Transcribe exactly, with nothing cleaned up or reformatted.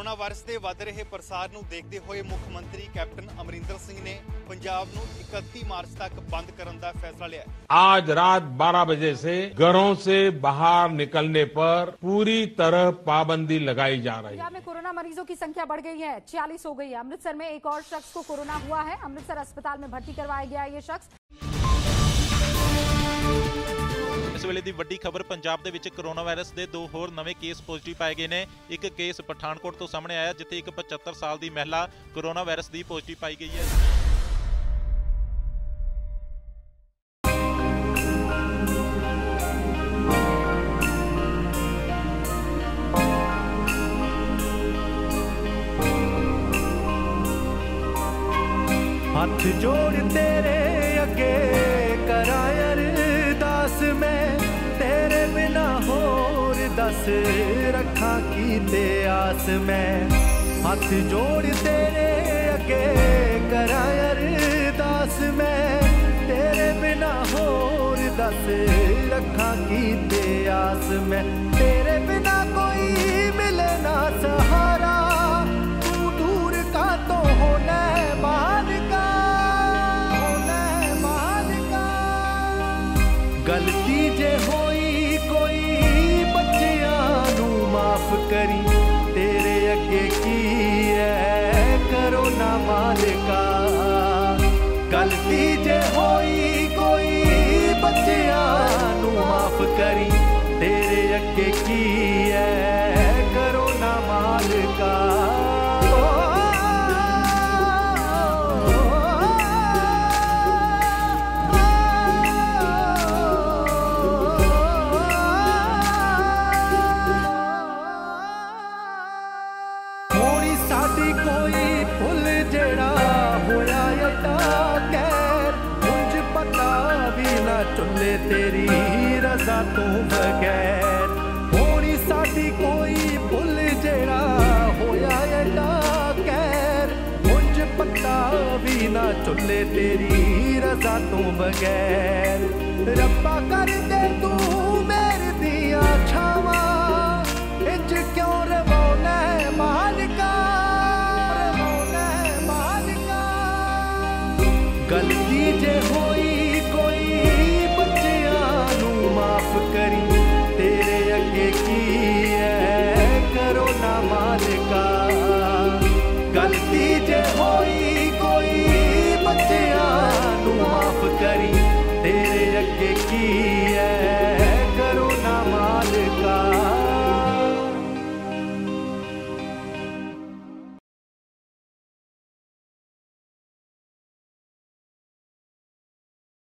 Corona virus के वध रहे प्रसार को देखते हुए मुख मंत्री कैप्टन अमरिंदर सिंह ने पंजाब को इकतीस मार्च तक बंद करने का फैसला लिया। आज रात बारह बजे से घरों से बाहर निकलने पर पूरी तरह पाबंदी लगाई जा रही है। पंजाब में कोरोना मरीजों की संख्या बढ़ गई है, छियालीस हो गई है। अमृतसर में एक और शख्स को कोरोना हुआ है। अमृतसर अस्पताल में भर्ती करवाया गया है ये शख्स। इस वेले दी वड्डी खबर पंजाब दे विच कोरोना वायरस दे दो होर नवे केस पॉजिटिव पाए गए ने। एक केस पठानकोट तो सामने आया जिथे एक पचहत्तर साल की महिला कोरोना वायरस की पॉजिटिव पाई गई है। हाथ जोड़ तेरे अगे कराया अरदास मैं, तेरे बिना होर दस रखा की ते आस मैं। हाथ जोड़ तेरे अगे कराया अरदास मैं, तेरे बिना होर दस रखा की ते आस मैं। तेरे बिना कोई मिले ना सहारा, तू दूर का तो होना बाहर का, होना बाहर का। गलती जे होई कोई बच्चियां नू माफ करी, तेरे अगे की है करो ना मालिका। गलती जे होई कोई बच्चियां नू माफ करी, तेरे अगे की है करो ना मालिका। साडी कोई भुल जेड़ा होया एडा गैर, मुझ पता भी ना चुले तेरी रजा तो बगैर। होनी साडी कोई भुल जेड़ा होया एडा गैर, मुझ पता भी ना चुले तेरी रजा तो बगैर। रब्बा कर दे तू मेरे दिया छावा, इंज क्यों रवाना है मालिका। गलती जे होई कोई बच्चियां नू माफ करी,